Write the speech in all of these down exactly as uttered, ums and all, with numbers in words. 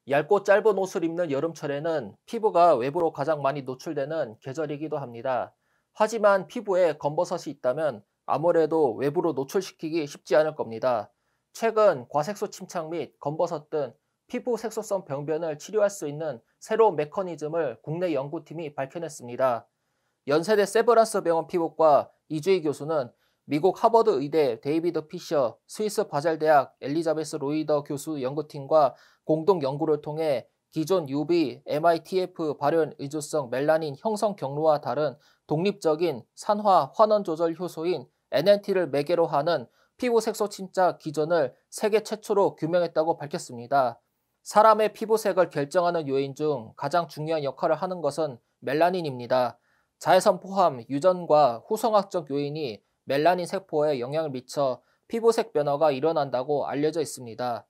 얇고 짧은 옷을 입는 여름철에는 피부가 외부로 가장 많이 노출되는 계절이기도 합니다. 하지만 피부에 검버섯이 있다면 아무래도 외부로 노출시키기 쉽지 않을 겁니다. 최근 과색소 침착 및 검버섯 등 피부 색소성 병변을 치료할 수 있는 새로운 메커니즘을 국내 연구팀이 밝혀냈습니다. 연세대 세브란스 병원 피부과 이주희 교수는 미국 하버드 의대 데이비드 피셔, 스위스 바젤대학 엘리자베스 로이더 교수 연구팀과 공동 연구를 통해 기존 유브이, 엠아이티에프 발현 의존성 멜라닌 형성 경로와 다른 독립적인 산화 환원 조절 효소인 엔엔티를 매개로 하는 피부 색소 침착 기전을 세계 최초로 규명했다고 밝혔습니다. 사람의 피부색을 결정하는 요인 중 가장 중요한 역할을 하는 것은 멜라닌입니다. 자외선 포함 유전과 후성학적 요인이 멜라닌 세포에 영향을 미쳐 피부색 변화가 일어난다고 알려져 있습니다.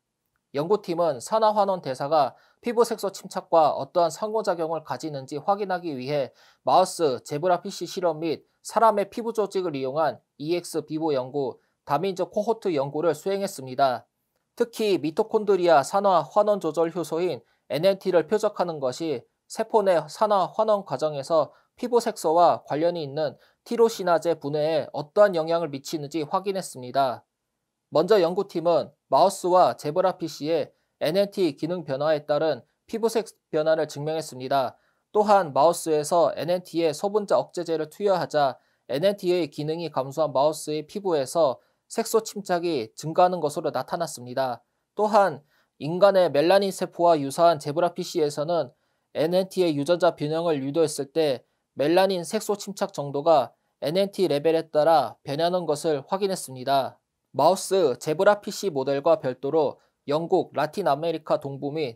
연구팀은 산화환원 대사가 피부색소 침착과 어떠한 상호작용을 가지는지 확인하기 위해 마우스 제브라피쉬 실험 및 사람의 피부 조직을 이용한 이엑스 비보 연구, 다민족 코호트 연구를 수행했습니다. 특히 미토콘드리아 산화 환원 조절 효소인 엔엔티를 표적하는 것이 세포 내 산화 환원 과정에서 피부 색소와 관련이 있는 티로시나제 분해에 어떠한 영향을 미치는지 확인했습니다. 먼저 연구팀은 마우스와 제브라피쉬의 엔엔티 기능 변화에 따른 피부색 변화를 증명했습니다. 또한 마우스에서 엔엔티의 소분자 억제제를 투여하자 엔엔티의 기능이 감소한 마우스의 피부에서 색소 침착이 증가하는 것으로 나타났습니다. 또한 인간의 멜라닌 세포와 유사한 제브라피쉬에서는 엔엔티의 유전자 변형을 유도했을 때 멜라닌 색소 침착 정도가 엔엔티 레벨에 따라 변하는 것을 확인했습니다. 마우스 제브라피쉬 모델과 별도로 영국, 라틴 아메리카 동부 및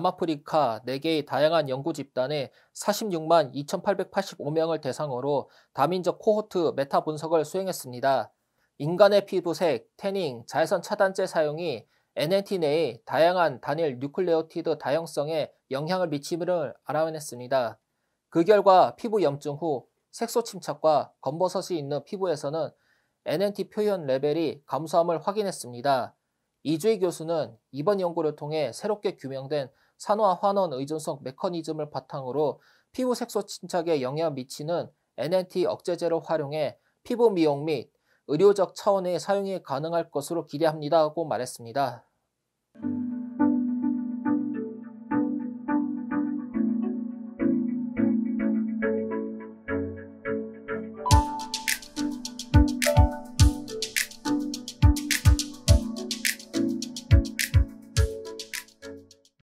남아프리카 네 개의 다양한 연구 집단의 사십육만 이천팔백팔십오 명을 대상으로 다민족 코호트 메타 분석을 수행했습니다. 인간의 피부색, 태닝, 자외선 차단제 사용이 엔엔티 내의 다양한 단일 뉴클레오티드 다형성에 영향을 미침을 알아냈습니다. 그 결과 피부 염증 후 색소 침착과 검버섯이 있는 피부에서는 엔엔티 표현 레벨이 감소함을 확인했습니다. 이주희 교수는 이번 연구를 통해 새롭게 규명된 산화 환원 의존성 메커니즘을 바탕으로 피부 색소 침착에 영향을 미치는 엔엔티 억제제를 활용해 피부 미용 및 의료적 차원의 사용이 가능할 것으로 기대합니다고 말했습니다.